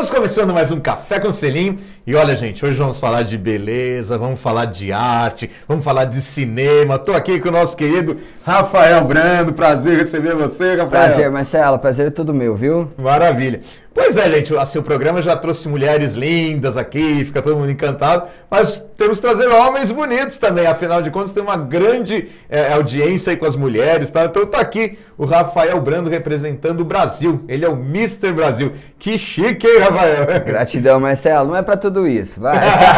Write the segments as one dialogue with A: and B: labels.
A: Estamos começando mais um Café com Selim e olha, gente, hoje vamos falar de beleza, vamos falar de arte, vamos falar de cinema. Tô aqui com o nosso querido Rafael Brando, prazer receber você, Rafael.
B: Prazer, Marcelo, prazer é tudo meu, viu?
A: Maravilha. Pois é, gente, assim, o programa já trouxe mulheres lindas aqui, fica todo mundo encantado, mas temos que trazer homens bonitos também, afinal de contas tem uma grande audiência aí com as mulheres, tá? Então tá aqui o Rafael Brando representando o Brasil, ele é o Mr. Brasil. Que chique, hein, Rafael?
B: Gratidão, Marcelo, não é pra tudo isso, vai.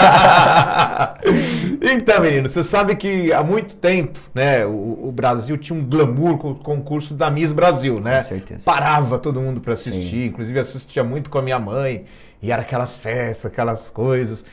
A: Então, menino, você sabe que há muito tempo, né, o Brasil tinha um glamour com o concurso da Miss Brasil, né?
B: Com certeza.
A: Parava todo mundo para assistir,
B: Sim.
A: inclusive assistia muito com a minha mãe, e era aquelas festas, aquelas coisas.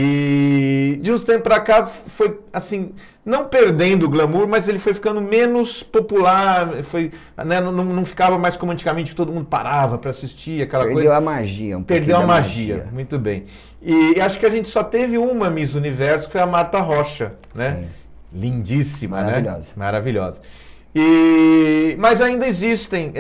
A: E de uns tempos para cá foi assim, não perdendo o glamour, mas ele foi ficando menos popular, foi, né, não ficava mais como antigamente que todo mundo parava para assistir aquela coisa.
B: Perdeu a magia, um pouquinho
A: Perdeu a
B: da
A: magia, muito bem. E acho que a gente só teve uma Miss Universo, que foi a Marta Rocha, né?
B: Sim.
A: Lindíssima,
B: Maravilhosa.
A: né? Maravilhosa. Mas ainda existem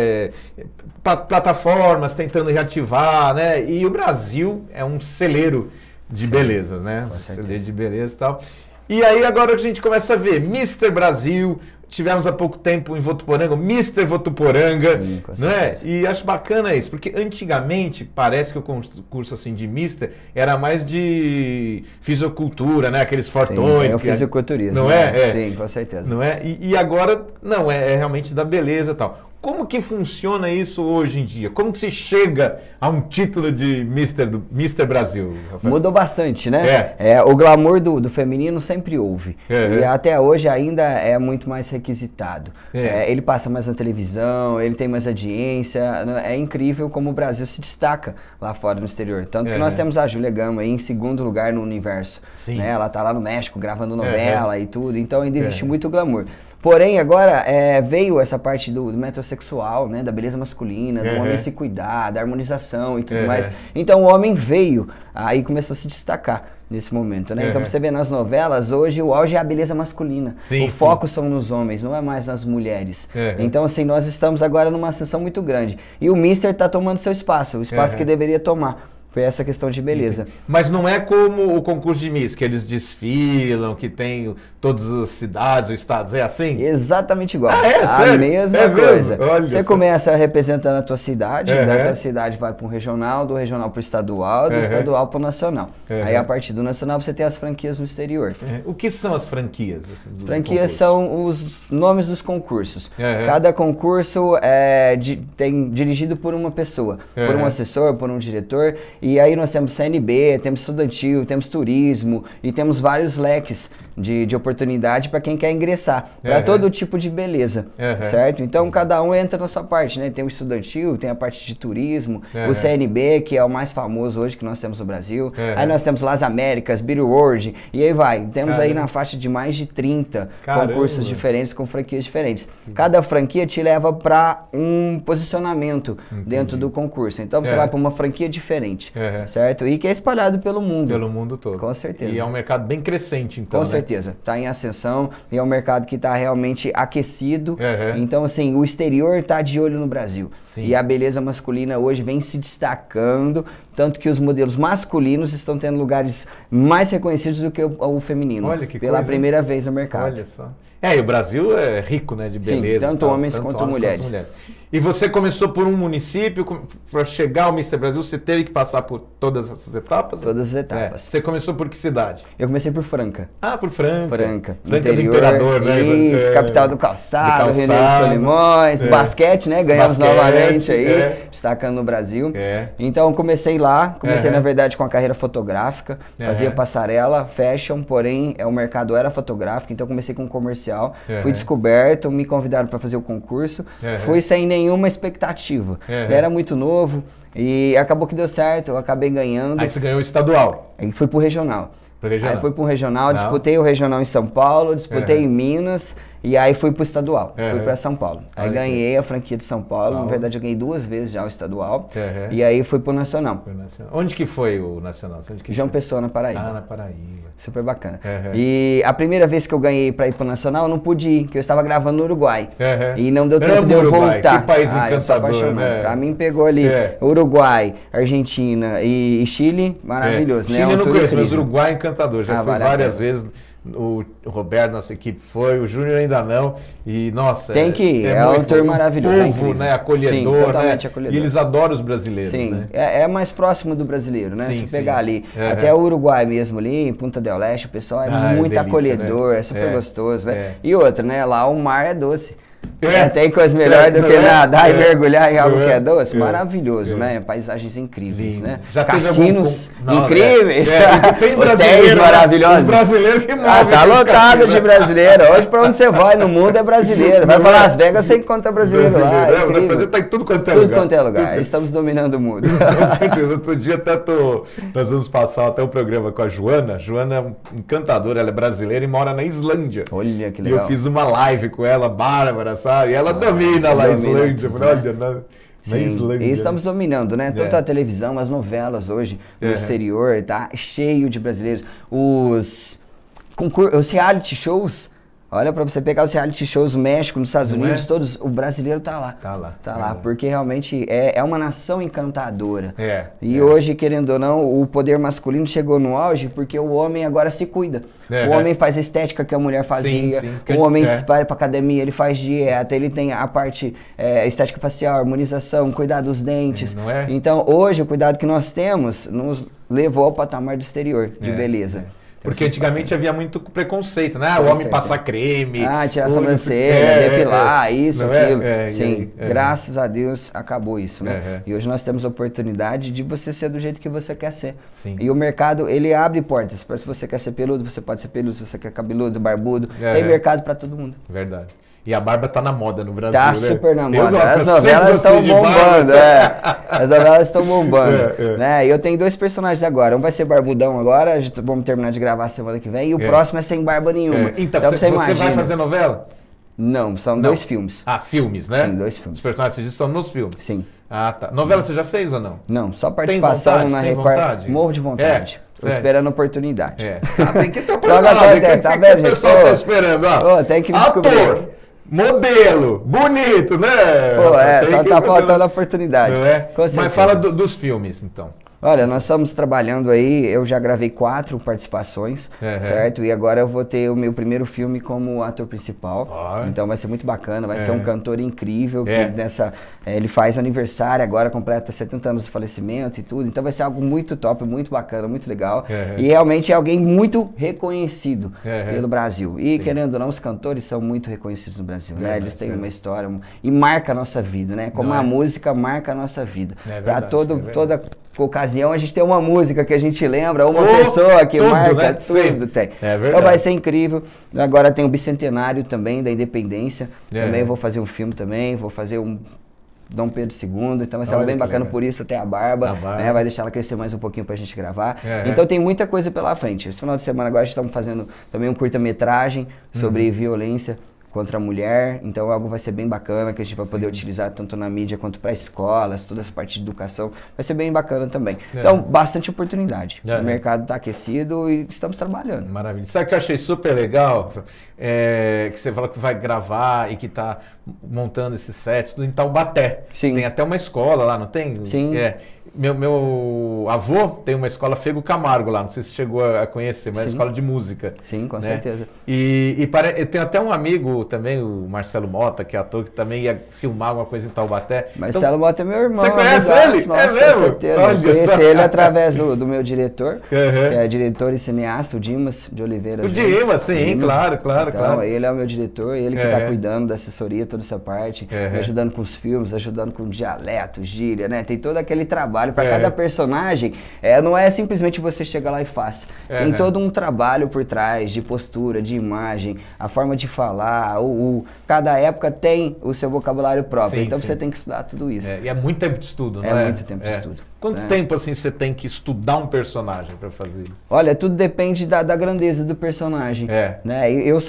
A: plataformas tentando reativar, né? E o Brasil é um celeiro de belezas, né? Um celeiro de beleza e tal. E aí agora a gente começa a ver Mr. Brasil, tivemos há pouco tempo em Votuporanga, Mr. Votuporanga,
B: Sim, com
A: né?
B: certeza.
A: E acho bacana isso, porque antigamente parece que o concurso assim de Mr. era mais de fisicultura, né? Aqueles fortões.
B: Sim, é o fisiculturismo.
A: Não
B: né?
A: é?
B: Sim, com certeza.
A: Não é? E agora, não, é realmente da beleza e tal. Como que funciona isso hoje em dia? Como que se chega a um título de Mr. Brasil, Rafael?
B: Mudou bastante, né? O glamour do feminino sempre houve. E até hoje ainda é muito mais requisitado. Ele passa mais na televisão, ele tem mais audiência. É incrível como o Brasil se destaca lá fora no exterior. Tanto que nós temos a Júlia Gama aí em segundo lugar no universo.
A: Sim.
B: Né? Ela tá lá no México gravando novela e tudo. Então ainda existe muito glamour. Porém, agora veio essa parte do metrosexual, né, da beleza masculina, do homem se cuidar, da harmonização e tudo mais. Então o homem veio, aí começou a se destacar nesse momento, né? Então pra você ver nas novelas, hoje o auge é a beleza masculina.
A: Sim,
B: o foco são nos homens, não é mais nas mulheres. Então assim, nós estamos agora numa ascensão muito grande. E o Mister tá tomando seu espaço, o espaço que deveria tomar. Foi essa questão de beleza.
A: Entendi. Mas não é como o concurso de Miss, que eles desfilam, que tem todas as cidades ou estados, é assim?
B: Exatamente igual.
A: Sério?
B: A mesma coisa.
A: Olha
B: você
A: só.
B: começa representando a tua cidade, da tua cidade vai para um regional, do regional para o estadual, do estadual para o nacional. Aí a partir do nacional você tem as franquias no exterior.
A: O que são as franquias? Assim, do
B: Franquias
A: concurso?
B: são os nomes dos concursos. Cada concurso é dirigido por uma pessoa, por um assessor, por um diretor. E aí nós temos CNB, temos estudantil, temos turismo e temos vários leques de oportunidade para quem quer ingressar, para todo tipo de beleza, certo? Então cada um entra na sua parte, né? Tem o estudantil, tem a parte de turismo, o CNB, que é o mais famoso hoje que nós temos no Brasil. Aí nós temos Las Américas, Beauty World, e aí vai. Temos aí na faixa de mais de 30 concursos diferentes com franquias diferentes. Cada franquia te leva para um posicionamento dentro do concurso. Então você vai para uma franquia diferente, certo? E que é espalhado pelo mundo.
A: Pelo mundo todo.
B: Com certeza.
A: E é um mercado bem crescente, então,
B: Com certeza. Está em ascensão e é um mercado que está realmente aquecido. Então, assim, o exterior está de olho no Brasil.
A: Sim.
B: E a beleza masculina hoje vem se destacando, tanto que os modelos masculinos estão tendo lugares mais reconhecidos do que o feminino.
A: Olha que
B: pela
A: coisa,
B: primeira vez no mercado.
A: Olha só. E o Brasil é rico, né, de beleza.
B: Sim, tanto homens quanto mulheres.
A: E você começou por um município, para chegar ao Mr. Brasil, você teve que passar por todas essas etapas?
B: Todas as etapas.
A: Você começou por que cidade?
B: Eu comecei por Franca.
A: Ah, por Franca.
B: Franca.
A: Franca do Imperador, né?
B: Isso, capital do calçado, Rio de Solimões, basquete, né? Ganhamos novamente aí, destacando no Brasil. Então comecei lá, na verdade com a carreira fotográfica, fazia passarela, fashion, porém o mercado era fotográfico, então comecei com comercial, fui descoberto, me convidaram para fazer o concurso, fui sem nenhuma expectativa. Eu era muito novo e acabou que deu certo, eu acabei ganhando.
A: Aí você ganhou o estadual.
B: Aí fui pro regional.
A: Aí
B: fui pro regional, disputei o regional em São Paulo, disputei em Minas E aí fui pro estadual, fui pra São Paulo. Aí ganhei a franquia de São Paulo, na verdade eu ganhei 2 vezes já o estadual. E aí fui pro Nacional.
A: Onde que foi o Nacional?
B: João Pessoa, na Paraíba.
A: Ah, na Paraíba.
B: Super bacana. E a primeira vez que eu ganhei pra ir pro Nacional, eu não pude ir, porque eu estava gravando no Uruguai. E não deu tempo de eu voltar.
A: Que país encantador,
B: né? Pra mim pegou ali Uruguai, Argentina e Chile, maravilhoso, né?
A: Chile eu não conheço, mas Uruguai é encantador. Já fui várias vezes. O Roberto, nossa equipe foi, o Júnior ainda não. E, nossa,
B: tem que ir, é um tour maravilhoso.
A: Povo, né? Acolhedor, sim, totalmente acolhedor. E eles adoram os brasileiros,
B: sim,
A: né?
B: É mais próximo do brasileiro, né? Se pegar ali, até o Uruguai mesmo ali, em Punta del Este, o pessoal é muito delícia, acolhedor, né? É super gostoso, né? E outra, né? Lá o mar é doce. Tem coisa melhor do que nadar e mergulhar em algo que é doce? Maravilhoso, né? Paisagens incríveis, né? Cassinos incríveis. Hotéis maravilhosos.
A: Os brasileiros que movem.
B: Tá lotado de brasileiro. Hoje pra onde você vai no mundo é brasileiro. Vai pra Las Vegas, você encontra brasileiro lá.
A: Tá em tudo quanto é lugar.
B: Tudo quanto é lugar. Estamos dominando o mundo.
A: Com certeza. Outro dia até nós vamos passar até um programa com a Joana. Joana é encantadora, ela é brasileira e mora na Islândia.
B: Olha que legal.
A: E eu fiz uma live com ela, bárbara, sabe? E ela domina lá a Islândia. Olha, na Islândia.
B: E estamos dominando, né? Tanto a televisão, as novelas hoje no exterior, tá cheio de brasileiros. Os reality shows, olha pra você pegar os reality shows no México, nos Estados Unidos, todos, o brasileiro tá lá. Tá lá, porque realmente é uma nação encantadora. E hoje, querendo ou não, o poder masculino chegou no auge porque o homem agora se cuida. O homem faz a estética que a mulher fazia, o homem vai pra academia, ele faz dieta, ele tem a parte estética facial, harmonização, cuidar dos dentes. Então, hoje, o cuidado que nós temos nos levou ao patamar do exterior de beleza.
A: Porque antigamente havia muito preconceito, né? O homem passar creme.
B: Tirar a sobrancelha, depilar, isso, aquilo. Sim, graças a Deus acabou isso, né? E hoje nós temos a oportunidade de você ser do jeito que você quer ser. E o mercado, ele abre portas. Para se você quer ser peludo, você pode ser peludo. Se você quer cabeludo, barbudo, tem mercado para todo mundo.
A: Verdade. E a barba tá na moda no Brasil,
B: tá,
A: né?
B: Super na moda. As novelas estão bombando, As novelas estão bombando, né? E eu tenho 2 personagens agora. Um vai ser barbudão agora, vamos terminar de gravar semana que vem. E o próximo é sem barba nenhuma.
A: Então você vai fazer novela?
B: Não, são 2 filmes.
A: Filmes, né?
B: Sim, 2 filmes.
A: Os personagens estão nos filmes?
B: Sim.
A: Tá. Novela você já fez ou não?
B: Não, só participação na Record. Morro de vontade. Tô esperando a oportunidade.
A: Tem que ter oportunidade.
B: Tá vendo,
A: o pessoal tá esperando, ó.
B: Tem que me descobrir.
A: Ator, modelo, bonito, né?
B: Só tá faltando a oportunidade.
A: Mas fala dos filmes, então.
B: Olha, nós estamos trabalhando aí, eu já gravei 4 participações, certo? E agora eu vou ter o meu primeiro filme como ator principal. Então vai ser muito bacana, vai ser um cantor incrível, que ele faz aniversário agora, completa 70 anos de falecimento e tudo. Então vai ser algo muito top, muito bacana, muito legal. E realmente é alguém muito reconhecido pelo Brasil. E querendo ou não, os cantores são muito reconhecidos no Brasil, né? Eles têm uma história e marca a nossa vida, né? Como a música marca a nossa vida. Para toda ocasião a gente tem uma música que a gente lembra, uma pessoa que marca, tudo tem. Então vai ser incrível. Agora tem o bicentenário também da independência, também vou fazer um filme também, vou fazer um Dom Pedro II, então vai ser bem bacana, por isso até a barba, né? Vai deixar ela crescer mais um pouquinho pra gente gravar. Então tem muita coisa pela frente. Esse final de semana agora estamos fazendo também um curta-metragem sobre violência contra a mulher, então algo vai ser bem bacana, que a gente vai poder utilizar tanto na mídia quanto para escolas, toda essa parte de educação, vai ser bem bacana também. Então, bastante oportunidade. O mercado está aquecido e estamos trabalhando.
A: Maravilha. Sabe o que eu achei super legal? Que você falou que vai gravar e que está montando esses sets tudo em Taubaté.
B: Sim.
A: Tem até uma escola lá, não tem?
B: Sim.
A: Meu avô tem uma escola Fego Camargo lá, não sei se chegou a conhecer, mas é uma escola de música.
B: Sim, com certeza.
A: E tem até um amigo também, o Marcelo Mota, que é ator, que também ia filmar alguma coisa em Taubaté.
B: Marcelo Mota é meu irmão.
A: Você conhece ele?
B: Nossa, com certeza. Eu conheci ele através do meu diretor, que é diretor e cineasta, o Dimas de Oliveira.
A: O Dimas, sim, claro.
B: Então, ele é o meu diretor, ele que está cuidando da assessoria, toda essa parte, me ajudando com os filmes, ajudando com dialeto, gíria, né? Tem todo aquele trabalho para cada personagem. Não é simplesmente você chegar lá e faça. Tem todo um trabalho por trás de postura, de imagem, a forma de falar, cada época tem o seu vocabulário próprio. Então você tem que estudar tudo isso.
A: E é muito tempo de estudo, não é?
B: É muito tempo de estudo.
A: Quanto tempo assim você tem que estudar um personagem para fazer isso?
B: Olha, tudo depende da grandeza do personagem. Né?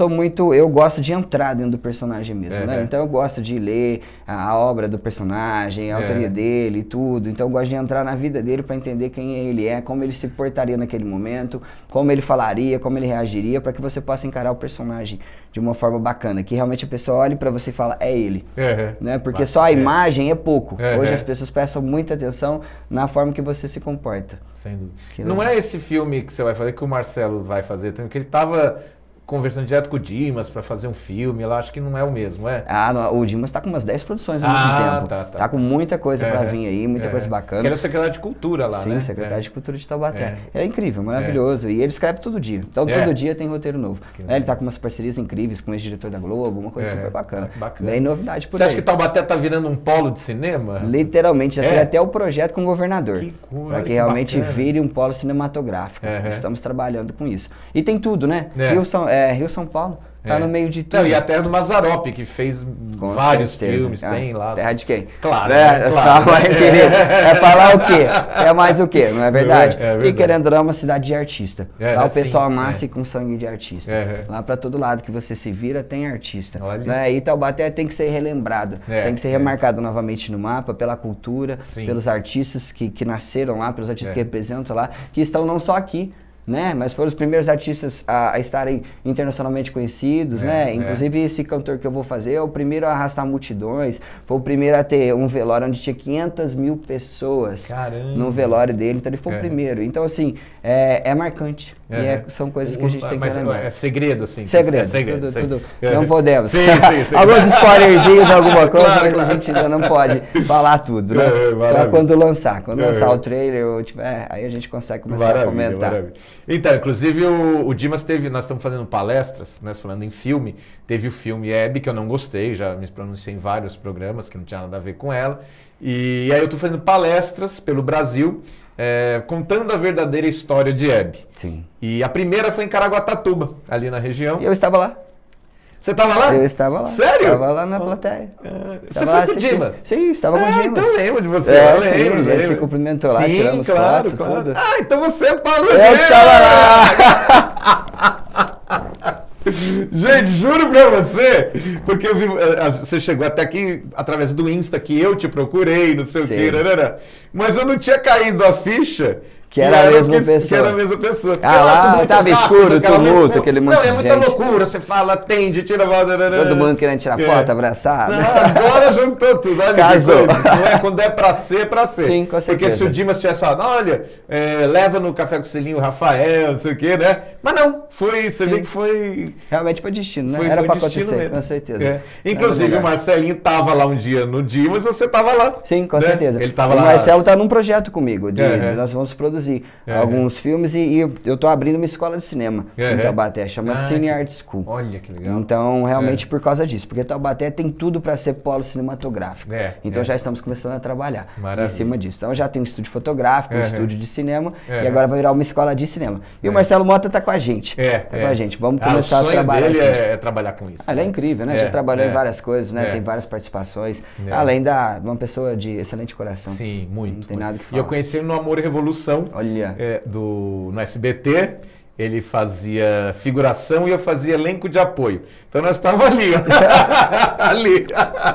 B: Eu gosto de entrar dentro do personagem mesmo, né? Então eu gosto de ler a obra do personagem, a autoria dele e tudo. Então eu gosto de entrar na vida dele para entender quem ele é, como ele se portaria naquele momento, como ele falaria, como ele reagiria, para que você possa encarar o personagem de uma forma bacana, que realmente a pessoa olhe para você e fala, é ele. Né? Porque só a imagem é pouco. Hoje as pessoas prestam muita atenção na forma que você se comporta.
A: Sem dúvida. Não é esse filme que você vai fazer, que o Marcelo vai fazer também, que ele estava conversando direto com o Dimas para fazer um filme, eu acho que não é o mesmo, é?
B: O Dimas tá com umas 10 produções ao mesmo tempo. Tá com muita coisa para vir aí, muita coisa bacana.
A: Que era o secretário de Cultura lá, né?
B: Sim, secretário de Cultura de Taubaté. É incrível, maravilhoso. E ele escreve todo dia. Então todo dia tem roteiro novo. Ele tá com umas parcerias incríveis com o ex-diretor da Globo, uma coisa super bacana. Bem novidade por aí.
A: Você acha que Taubaté tá virando um polo de cinema?
B: Literalmente, já tem até o projeto com o governador. Que coisa. Para que realmente vire um polo cinematográfico. Estamos trabalhando com isso. E tem tudo, né? Rio São Paulo. Tá no meio de tudo.
A: Não, e a terra do Mazzaropi, que fez vários filmes, tem lá.
B: Terra de quem?
A: Claro.
B: Claro. É falar o quê? É mais o quê? Não é verdade? E querendo ou não, é uma cidade de artista. Lá o pessoal nasce com sangue de artista. Lá para todo lado que você se vira tem artista. Né? E Taubaté tem que ser relembrado. Tem que ser remarcado novamente no mapa pela cultura, pelos artistas que nasceram lá, pelos artistas que representam lá, que estão não só aqui, né? Mas foram os primeiros artistas a estarem internacionalmente conhecidos, né? Inclusive esse cantor que eu vou fazer é o primeiro a arrastar multidões, foi o primeiro a ter um velório onde tinha 500 mil pessoas no velório dele, então ele foi o primeiro. Então assim, é marcante. E são coisas que a gente tem que lembrar.
A: É segredo, assim?
B: Segredo, tudo. Não podemos.
A: Sim.
B: Alguns spoilerzinhos, alguma coisa, mas a gente ainda não pode falar tudo, né? Só quando lançar. Quando lançar o trailer, aí a gente consegue começar a comentar.
A: Maravilha. Então, inclusive o Dimas nós estamos fazendo palestras, né, falando em filme, teve o filme Hebe, que eu não gostei, já me pronunciei em vários programas que não tinha nada a ver com ela, e aí eu estou fazendo palestras pelo Brasil, contando a verdadeira história de Hebe.
B: Sim.
A: E a primeira foi em Caraguatatuba, ali na região.
B: E eu estava lá.
A: Você estava lá?
B: Eu estava lá.
A: Sério?
B: Estava lá na plateia.
A: Você foi com o Dimas?
B: Sim, estava com o Dimas.
A: Então lembro de você.
B: Lembro. Ele se cumprimentou lá, tiramos foto, tudo.
A: Então você é Paulo
B: Dimas! Eu estava lá!
A: Gente, juro pra você, porque eu vi, você chegou até aqui através do Insta, que eu te procurei, não sei o que, mas eu não tinha caído a ficha
B: que era a mesma pessoa.
A: Que era a mesma pessoa.
B: Lá estava escuro, tumulto, aquele monte de gente.
A: Não, é muita loucura, você fala, atende, tira...
B: Todo mundo querendo tirar foto, abraçado.
A: Não, agora juntou tudo, olha.
B: Casou.
A: Quando é pra ser, é pra ser.
B: Sim, com certeza.
A: Porque se o Dimas tivesse falado, olha, leva no Café com o Selinho o Rafael, não sei o quê, né? Mas não, você vê que foi...
B: Realmente foi destino, né? Era pra acontecer, mesmo. Com certeza.
A: Inclusive o Marcelinho tava lá um dia no Dimas, você tava lá.
B: Sim, com certeza.
A: Ele tava lá.
B: O Marcelo tá num projeto comigo, nós vamos produzir alguns filmes e eu tô abrindo uma escola de cinema em Taubaté, chama Cine Art School.
A: Olha que legal.
B: Então, realmente por causa disso, porque Taubaté tem tudo para ser polo cinematográfico. Então já estamos começando a trabalhar em cima disso. Então já tem um estúdio fotográfico, um estúdio de cinema e agora vai virar uma escola de cinema. E o Marcelo Mota tá com a gente. Tá com a gente. Vamos começar a trabalhar.
A: O sonho dele é trabalhar com isso.
B: Ele é incrível, né? Já trabalhou em várias coisas, né? Tem várias participações. Além de uma pessoa de excelente coração.
A: Sim, muito.
B: Não tem nada que falar.
A: E eu conheci ele no Amor e Revolução.
B: Olha.
A: No SBT, ele fazia figuração e eu fazia elenco de apoio. Então nós estávamos ali, ó. Ali.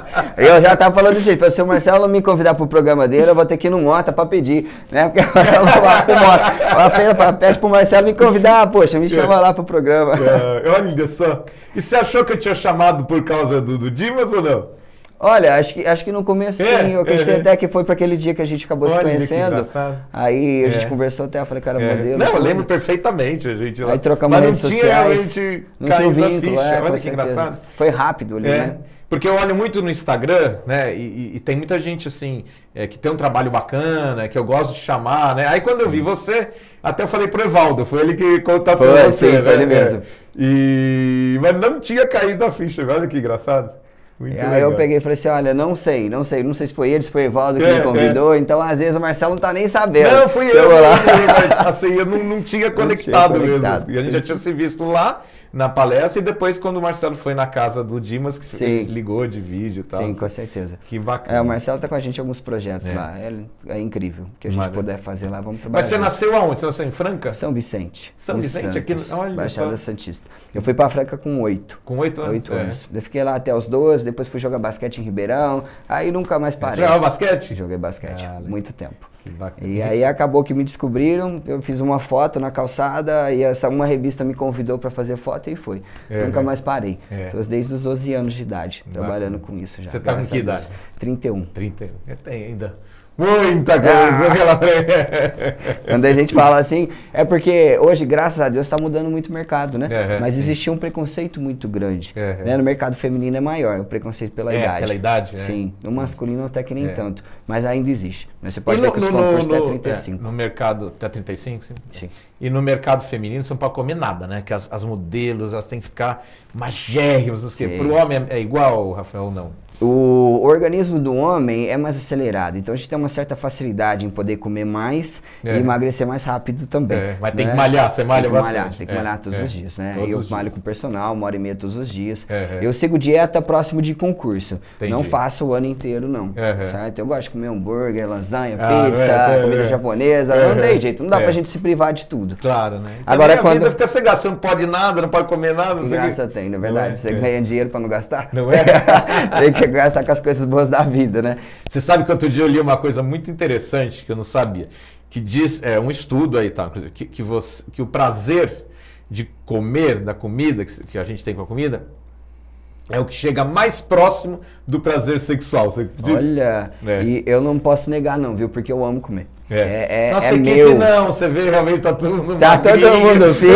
B: Eu já estava falando assim, se o Marcelo me convidar para o programa dele, eu vou ter que ir no Mota para pedir, né? Porque eu vou lá pro Mota. Pede para o Marcelo me convidar, poxa, me chama lá para o programa.
A: Olha só. E você achou que eu tinha chamado por causa do Dimas ou não?
B: Olha, acho que no começo sim, eu acreditei até que foi para aquele dia que a gente acabou se conhecendo. Aí a gente conversou até, eu falei, cara, modelo.
A: Não, eu lembro perfeitamente a gente lá.
B: Aí trocamos redes sociais.
A: Não tinha o vínculo,
B: olha que engraçado. Foi rápido ali, né?
A: Porque eu olho muito no Instagram, né, e tem muita gente assim, que tem um trabalho bacana, que eu gosto de chamar, né? Aí quando eu vi você, até eu falei pro Evaldo, foi ele que contatou você, né?
B: Foi ele mesmo.
A: Mas não tinha caído a ficha, olha que engraçado.
B: Aí eu peguei e falei assim, olha, não sei se foi ele, se foi o Evaldo que me convidou, então às vezes o Marcelo não tá nem sabendo.
A: Não, fui eu, mas assim, eu não tinha conectado mesmo. E a gente já tinha se visto lá, na palestra, e depois quando o Marcelo foi na casa do Dimas, que ligou de vídeo e tal.
B: Sim, com certeza.
A: Que bacana.
B: O Marcelo tá com a gente em alguns projetos lá. É incrível. O que a gente puder fazer lá, vamos trabalhar.
A: Mas você nasceu aonde? Você nasceu em Franca?
B: São Vicente.
A: São Vicente, aqui no
B: Baixada Santista. Eu fui pra Franca com 8.
A: Com 8 anos?
B: 8 anos. Eu fiquei lá até os 12, depois fui jogar basquete em Ribeirão, aí nunca mais parei.
A: Você jogava basquete?
B: Joguei basquete, muito tempo.
A: Que bacana.
B: E aí acabou que me descobriram, eu fiz uma foto na calçada e uma revista me convidou para fazer foto e fui. Nunca mais parei. Tô desde os 12 anos de idade, trabalhando com isso já.
A: Você tá com que idade?
B: 31.
A: 31. Tem ainda muita coisa.
B: Quando a gente fala assim, é porque hoje, graças a Deus, está mudando muito o mercado, né? Mas existia um preconceito muito grande. Né? No mercado feminino é maior, o preconceito pela idade.
A: Pela idade?
B: Sim. No masculino até que nem tanto, mas ainda existe. Você pode ver que os concursos até 35.
A: No mercado, até 35, sim?
B: Sim.
A: E no mercado feminino você não pode comer nada, né? Que as modelos, elas têm que ficar magérrimas. Para o homem é igual, Rafael, ou não?
B: O organismo do homem é mais acelerado, então a gente tem uma certa facilidade em poder comer mais e emagrecer mais rápido também.
A: Mas tem que malhar, você malha bastante.
B: Tem que malhar todos os dias, né? Eu malho com o personal, 1h30 todos os dias.
A: Eu
B: sigo dieta próximo de concurso.
A: Entendi.
B: Não faço o ano inteiro, não. Certo? Eu gosto de comer hambúrguer, lasanha, pizza, comida japonesa. Não tem jeito, não dá pra gente se privar de tudo.
A: Claro, né? E
B: agora
A: a vida fica sem graça, você não pode nada, não pode comer nada.
B: Graça tem, na verdade. Você ganha dinheiro pra não gastar.
A: Não é?
B: Tem que gastar com as coisas boas da vida, né?
A: Você sabe que outro dia eu li uma coisa muito interessante que eu não sabia, que diz, um estudo aí, tá, que o prazer de comer da comida, que a gente tem com a comida, é o que chega mais próximo do prazer sexual.
B: Olha, e eu não posso negar não, viu? Porque eu amo comer.
A: Nossa, equipe
B: meu.
A: não, você vê, realmente tá todo mundo
B: Tá todo mundo fit,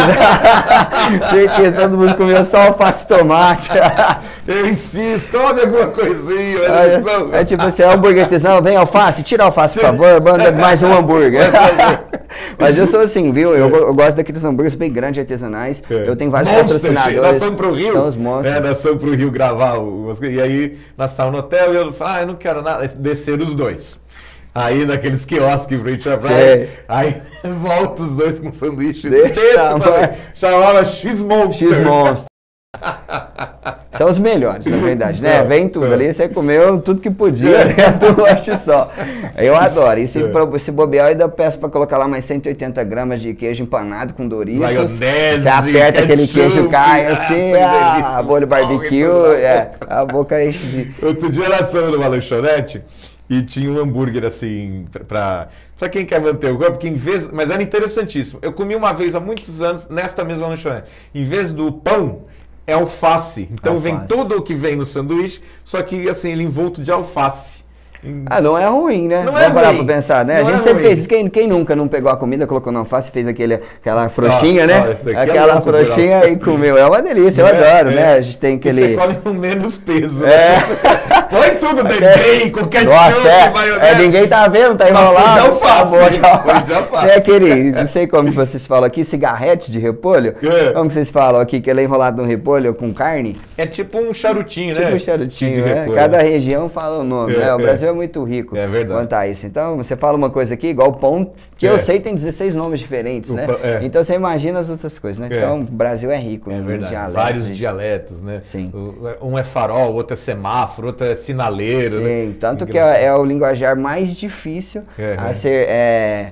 B: né? Certeza, todo mundo comeu só alface e tomate.
A: Eu insisto, come alguma coisinha.
B: É tipo assim, hambúrguer artesanal, vem alface, tira a alface, por favor, manda mais um hambúrguer. Mas eu sou assim, viu? Eu gosto daqueles hambúrgueres bem grandes, artesanais. Eu tenho vários patrocinadores.
A: Nós fomos pro Rio.
B: São os monstros.
A: Nós fomos pro Rio gravar umas coisas. E aí, nós estávamos no hotel e eu falei, eu não quero nada. Desceram os dois. Aí, naqueles quiosques frente à praia, aí volta os dois com sanduíche desse tamanho. Chamava X-Monster.
B: X-Monster. São os melhores, na verdade, né? Vem tudo ali, você comeu tudo que podia, né? Tu gosta só. Eu adoro. E se bobear, eu ainda peço pra colocar lá mais 180 gramas de queijo empanado com Doritos.
A: Maionese,
B: você aperta aquele queijo, cai assim, a bolha barbecue, a boca enche de...
A: Outro dia nós fomos numa lanchonete e tinha um hambúrguer assim, pra quem quer manter o corpo, porque mas era interessantíssimo. Eu comi uma vez há muitos anos, nesta mesma lanchonete. Em vez do pão, é alface. Então vem tudo o que vem no sanduíche, só que assim, ele envolto de alface.
B: Não é ruim, né? Vamos parar pra pensar, né? A gente sempre fez. Quem nunca não pegou a comida, colocou na alface, fez aquela frouxinha, né? Aquela frouxinha e comeu. É uma delícia, eu adoro, né? A gente tem aquele...
A: Você come com menos peso. Põe tudo dentro, com ketchup,
B: maionese. Ninguém tá vendo, tá enrolado.
A: Já faço.
B: É aquele, não sei como vocês falam aqui, cigarrete de repolho. Como vocês falam aqui, que ele é enrolado no repolho com carne?
A: É tipo um charutinho, né?
B: Tipo um charutinho, né? Cada região fala o nome, né? O Brasil é muito rico quanto a isso. Então, você fala uma coisa aqui, igual o pão, que eu sei tem 16 nomes diferentes, né? Então, você imagina as outras coisas, né? Então, o Brasil é rico em dialetos.
A: Vários dialetos, né?
B: Sim.
A: Um é farol, o outro é semáforo, outro é sinaleiro.
B: Sim,
A: né?
B: Tanto que é o linguajar mais difícil a ser...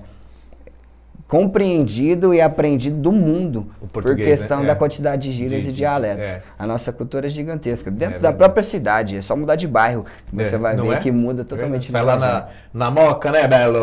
B: compreendido e aprendido do mundo por questão da quantidade de gírias e dialetos. A nossa cultura é gigantesca. Dentro da própria cidade, é só mudar de bairro. Você vai ver que muda totalmente.
A: Vai lá na Moca, né, Belo?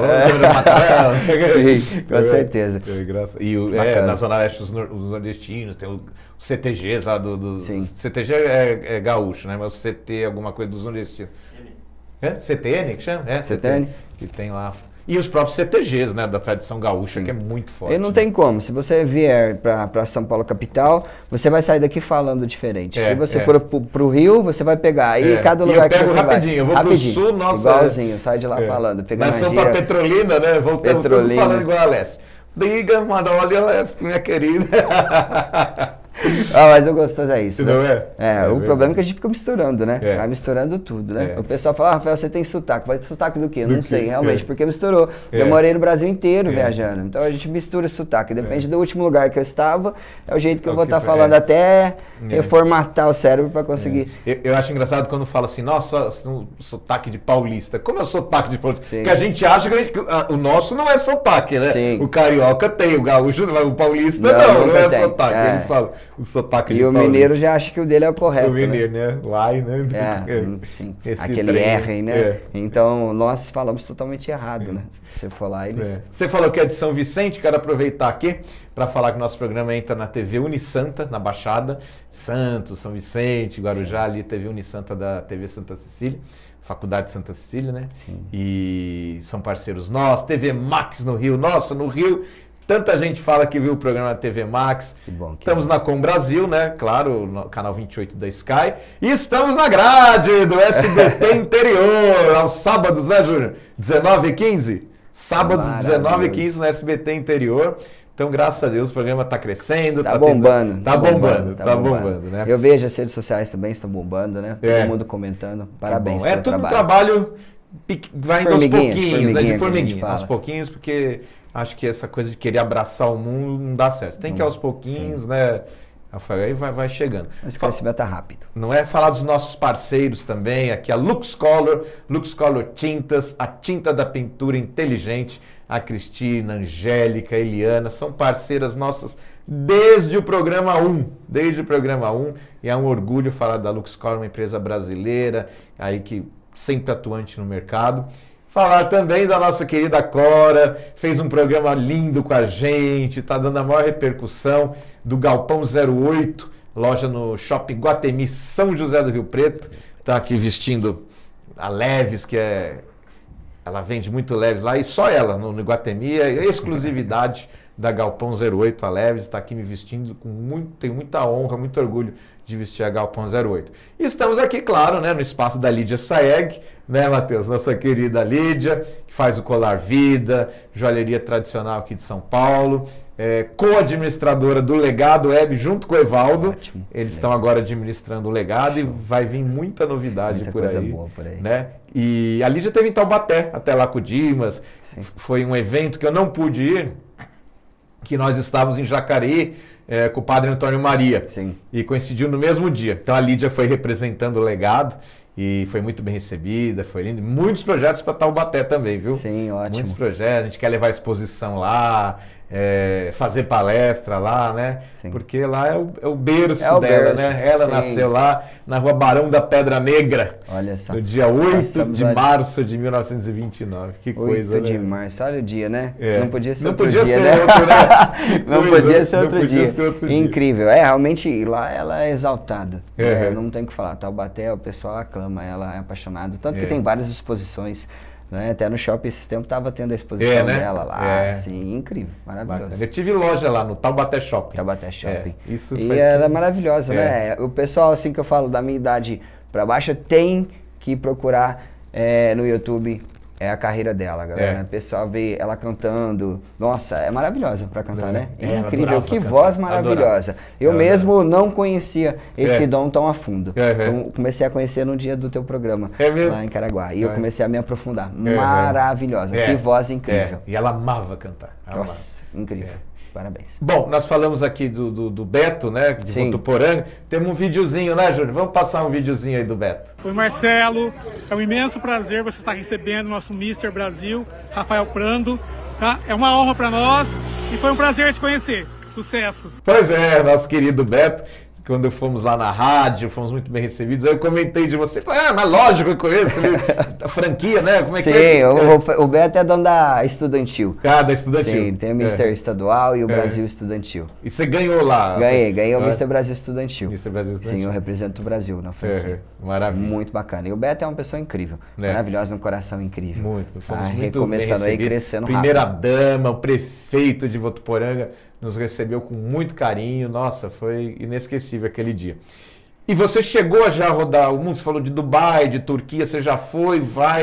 B: Sim, com certeza.
A: E na Zona Leste, os nordestinos, tem os CTGs lá do... CTG é gaúcho, né? Mas o CT é alguma coisa dos nordestinos. CTN que chama?
B: CTN.
A: Que tem lá... E os próprios CTGs, né, da tradição gaúcha, que é muito forte.
B: E não tem como. Se você vier para São Paulo capital, você vai sair daqui falando diferente. Se você for pro Rio, você vai pegar. Aí cada lugar que você
A: rapidinho. Eu vou pro sul, nossa...
B: Igualzinho, sai de lá falando.
A: Nós somos para Petrolina, né? Voltamos tudo falando igual a Alessia. Diga, Manolha Alessia, minha querida.
B: Mas o gostoso é isso, né?
A: Não é?
B: O problema é que a gente fica misturando, né?
A: É.
B: Vai misturando tudo, né? O pessoal fala, Rafael, você tem sotaque. Vai sotaque do quê? Não sei,
A: quê?
B: realmente, porque misturou. Demorei no Brasil inteiro viajando. Então a gente mistura sotaque. Depende do último lugar que eu estava, é o jeito que eu vou estar falando até reformatar o cérebro para conseguir.
A: Eu acho engraçado quando fala assim, nossa, sotaque de paulista. Como é o sotaque de paulista? Porque a gente acha que o nosso não é sotaque, né?
B: Sim.
A: O carioca tem, o gaúcho, o paulista não é sotaque. Eles falam o sotaque de paulista.
B: E o mineiro já acha que o dele é o correto,
A: o mineiro, né? Lai, né?
B: Sim. Aquele R, né? Então, nós falamos totalmente errado, né? Se você for lá, eles...
A: Você falou que é de São Vicente, quero aproveitar aqui para falar que o nosso programa entra na TV Unisanta, na Baixada, Santos, São Vicente, Guarujá, ali TV Unisanta da TV Santa Cecília, Faculdade de Santa Cecília, né? Sim. E são parceiros nossos, TV Max no Rio, nossa, no Rio... Tanta gente fala que viu o programa na TV Max.
B: Que bom,
A: estamos na Com Brasil, né? Claro, no canal 28 da Sky. E estamos na grade do SBT Interior, aos sábados, né, Júnior? 19h15? Sábados, 19h15 no SBT Interior. Então, graças a Deus, o programa está crescendo.
B: Tá bombando.
A: Tá bombando, né?
B: Eu vejo as redes sociais também estão bombando, né? Todo mundo comentando. Parabéns pelo
A: tudo
B: trabalho.
A: Vai indo aos pouquinhos, né? De formiguinha. Aos pouquinhos, porque... Acho que essa coisa de querer abraçar o mundo não dá certo. Você tem que ir aos pouquinhos, né? Aí vai chegando.
B: Mas o crescimento tá rápido.
A: Não é? Falar dos nossos parceiros também. Aqui a Lux Color Tintas, a tinta da pintura inteligente. A Cristina, a Angélica, a Eliana, são parceiras nossas desde o programa 1. Desde o programa 1. E é um orgulho falar da Lux Color, uma empresa brasileira, aí que sempre atuante no mercado. Falar também da nossa querida Cora, fez um programa lindo com a gente, está dando a maior repercussão do Galpão 08, loja no Shopping Guatemi, São José do Rio Preto. Está aqui vestindo a Leves, ela vende muito Leves lá, e só ela no Guatemi, é exclusividade da Galpão 08, a Leves, está aqui me vestindo tenho muita honra, muito orgulho de vestir a Galpão 08. E estamos aqui, claro, né, no espaço da Lídia Saeg, né, Matheus? Nossa querida Lídia, que faz o Colar Vida, joalheria tradicional aqui de São Paulo, co-administradora do Legado Web junto com o Evaldo.
B: Ótimo.
A: Eles estão agora administrando o Legado e vai vir muita novidade
B: muita
A: por
B: coisa
A: aí.
B: Boa por aí.
A: Né? E a Lídia teve em Taubaté, até lá com o Dimas. Sim. Foi um evento que eu não pude ir, que nós estávamos em Jacareí, com o padre Antônio Maria.
B: Sim.
A: E coincidiu no mesmo dia. Então a Lídia foi representando o Legado e foi muito bem recebida, foi lindo. Muitos projetos para Taubaté também, viu?
B: Sim, ótimo.
A: Muitos projetos, a gente quer levar a exposição lá, fazer palestra lá, né?
B: Sim.
A: Porque lá é o berço dela, né? Ela nasceu lá na Rua Barão da Pedra Negra.
B: Olha só.
A: No dia 8 de março de 1929. Que coisa,
B: 8 de março, olha o dia, né?
A: É.
B: Não podia ser
A: não
B: outro
A: podia
B: dia,
A: ser
B: né?
A: outro, né?
B: Não podia ser outro dia.
A: Ser outro dia.
B: Incrível. Realmente lá ela é exaltada. Não tem o que falar. Taubaté, o pessoal aclama, ela é apaixonada. Tanto que tem várias exposições. Né? Até no shopping esse tempo estava tendo a exposição dela lá. Assim, incrível, maravilhoso.
A: Eu tive loja lá no Taubaté Shopping.
B: Taubaté Shopping.
A: Isso
B: e ela é maravilhosa, né? O pessoal, assim que eu falo, da minha idade para baixo, tem que procurar no YouTube a carreira dela, galera. O pessoal vê ela cantando. Nossa, é maravilhosa para cantar, né? É incrível, que voz maravilhosa. Eu mesmo não conhecia esse dom tão a fundo. Então, comecei a conhecer no dia do teu programa, lá em Caraguá. E eu comecei a me aprofundar. Maravilhosa, que voz incrível.
A: E ela amava cantar.
B: Nossa, incrível. Parabéns.
A: Bom, nós falamos aqui do Beto, né? De Votuporanga. Temos um videozinho, né, Júnior? Vamos passar um videozinho aí do Beto.
C: Oi, Marcelo. É um imenso prazer você estar recebendo o nosso Mr. Brasil, Rafael Prando. Tá? É uma honra para nós e foi um prazer te conhecer. Sucesso.
A: Pois é, nosso querido Beto. Quando fomos lá na rádio, fomos muito bem recebidos. Aí eu comentei de você. Mas lógico que eu conheço. A franquia, né? Como é que é?
B: O Beto é dono da Estudantil.
A: Da Estudantil.
B: Sim, tem o Mister Estadual e o Brasil Estudantil.
A: E você ganhou lá?
B: Ganhei o Mister Brasil Estudantil.
A: Mister Brasil Estudantil.
B: Sim, eu represento o Brasil na franquia.
A: Maravilha.
B: Muito bacana. E o Beto é uma pessoa incrível. Maravilhosa, um coração incrível.
A: Muito. Fomos muito bem
B: recebidos. Aí, crescendo rápido.
A: Primeira dama, o prefeito de Votuporanga nos recebeu com muito carinho. Nossa, foi inesquecível aquele dia. E você chegou a já rodar o mundo? Você falou de Dubai, de Turquia, você já foi, vai?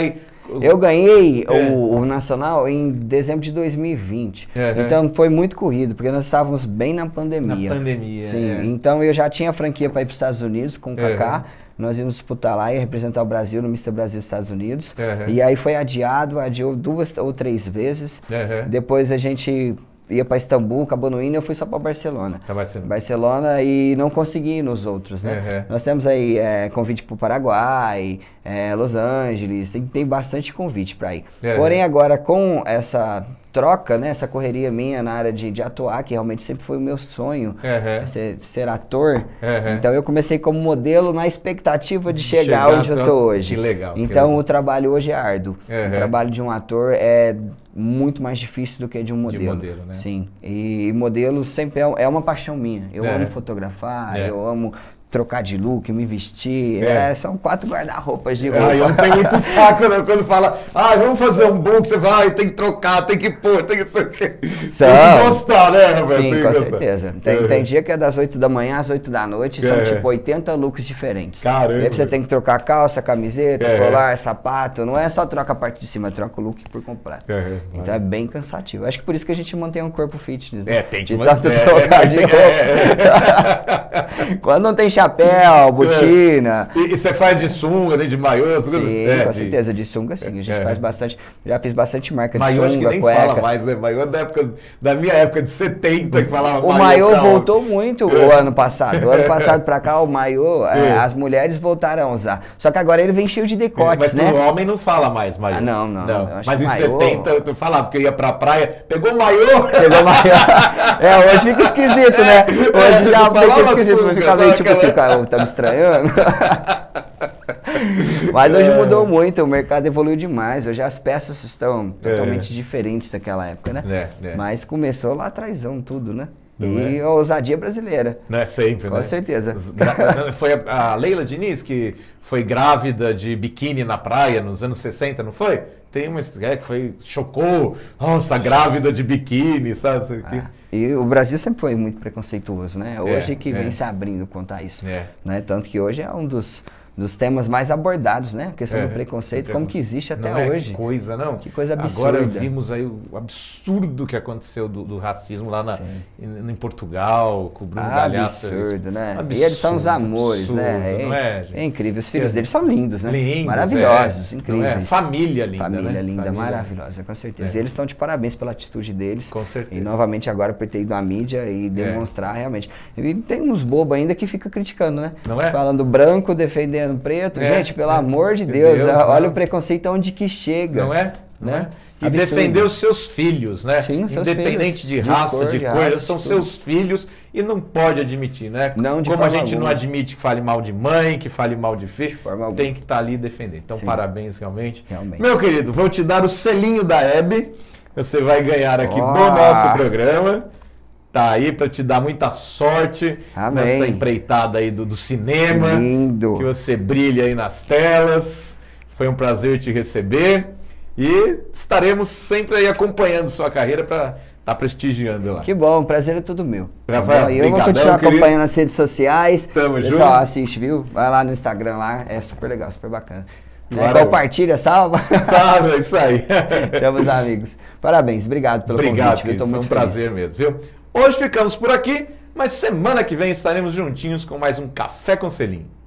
B: Eu ganhei o Nacional em dezembro de 2020. Então foi muito corrido, porque nós estávamos bem na pandemia.
A: Na pandemia,
B: sim. Então eu já tinha franquia para ir para os Estados Unidos com o Kaká. Nós íamos disputar lá e representar o Brasil no Mr. Brasil Estados Unidos. E aí foi adiou 2 ou 3 vezes. Depois a gente ia para Istambul, acabou no indo, eu fui só para Barcelona. Barcelona e não consegui ir nos outros, né? Nós temos aí convite para o Paraguai, Los Angeles, tem bastante convite para ir. Porém agora com essa troca, né, essa correria minha na área de atuar, que realmente sempre foi o meu sonho, ser ator. Então eu comecei como modelo na expectativa de chegar onde eu tô hoje.
A: Que legal.
B: Então o trabalho hoje é árduo. O trabalho de um ator é muito mais difícil do que de um modelo.
A: De modelo, né?
B: Sim. E modelo sempre é uma paixão minha. Eu amo fotografar, eu amo trocar de look, me vestir. São 4 guarda-roupas de roupa.
A: Eu não tenho muito saco, né? Quando fala, vamos fazer um book, você fala, tem que trocar, tem que pôr, tem que sei o quê. Tem que gostar, né, Roberto?
B: Sim, com certeza. Tem dia que é das 8 da manhã às 8 da noite, são tipo 80 looks diferentes.
A: Caramba.
B: E aí você tem que trocar calça, camiseta, colar, sapato. Não é só troca a parte de cima, troca o look por completo. Então é bem cansativo. Acho que por isso que a gente mantém um corpo fitness, né?
A: Tem que
B: manter. Quando não tem chapéu, botina.
A: E você faz de sunga, de maiô?
B: Sim, com certeza, de sunga sim. A gente faz bastante. Já fiz bastante marca de
A: maiô,
B: sunga,
A: acho que nem
B: cueca.
A: fala mais, né? Maiô da minha época de 70 que falava
B: o maiô voltou muito o ano passado. O ano passado pra cá, o maiô, as mulheres voltaram a usar. Só que agora ele vem cheio de decotes,
A: mas
B: né?
A: o homem não fala mais maiô.
B: Não.
A: Mas em maiô... 70 tu falava, porque eu ia pra praia, pegou o maiô?
B: Pegou o maiô. Hoje fica esquisito, né? Hoje já fica esquisito, fica meio tipo assim, cara, tá me estranhando. Mas hoje mudou muito, o mercado evoluiu demais. Hoje as peças estão totalmente diferentes daquela época, né? Mas começou lá atrásão tudo, né? E a ousadia brasileira.
A: Não é sempre, né?
B: Com certeza.
A: Foi a Leila Diniz que foi grávida de biquíni na praia nos anos 60, não foi? Tem uma que foi, chocou, nossa, grávida de biquíni, sabe?
B: E o Brasil sempre foi muito preconceituoso, né? Hoje que vem se abrindo quanto a isso. Né? Tanto que hoje é um dos temas mais abordados, né? A questão do preconceito, como que existe até hoje.
A: Que coisa, não?
B: Que coisa absurda.
A: Agora vimos aí o absurdo que aconteceu do racismo lá em Portugal, com o Bruno Galhaço.
B: Absurdo, né? Absurdo, e eles são os amores, né? É incrível. Os filhos deles são lindos, né? Lindos, maravilhosos, incríveis.
A: Família linda,
B: Família linda, maravilhosa, com certeza. E eles estão de parabéns pela atitude deles.
A: Com certeza.
B: E novamente agora por ter ido à mídia e demonstrar realmente. E tem uns bobos ainda que fica criticando, né?
A: Não é?
B: Falando branco, defendendo preto, gente, pelo amor de Deus, olha o preconceito onde que chega.
A: Não é?
B: Né?
A: E defender os seus filhos, né?
B: Sim,
A: independente de raça, de cor, são seus filhos e não pode admitir, né? Como a gente não admite que fale mal de mãe, que fale mal de filho, tem que estar ali defendendo. Então, parabéns realmente. Meu querido, vou te dar o selinho da Hebe, você vai ganhar aqui do nosso programa. Tá aí para te dar muita sorte nessa empreitada aí do cinema.
B: Lindo.
A: Que você brilhe aí nas telas. Foi um prazer te receber. E estaremos sempre aí acompanhando sua carreira para estar prestigiando lá.
B: Que bom, o prazer é todo meu.
A: Rafael,
B: eu vou continuar acompanhando nas redes sociais.
A: Tamo junto.
B: Pessoal, assiste, viu? Vai lá no Instagram lá, é super legal, super bacana. Compartilha, salva.
A: Salva, é isso aí.
B: Chama os amigos. Parabéns, obrigado pelo convite.
A: Foi muito prazer mesmo, viu? Hoje ficamos por aqui, mas semana que vem estaremos juntinhos com mais um Café com Selinho.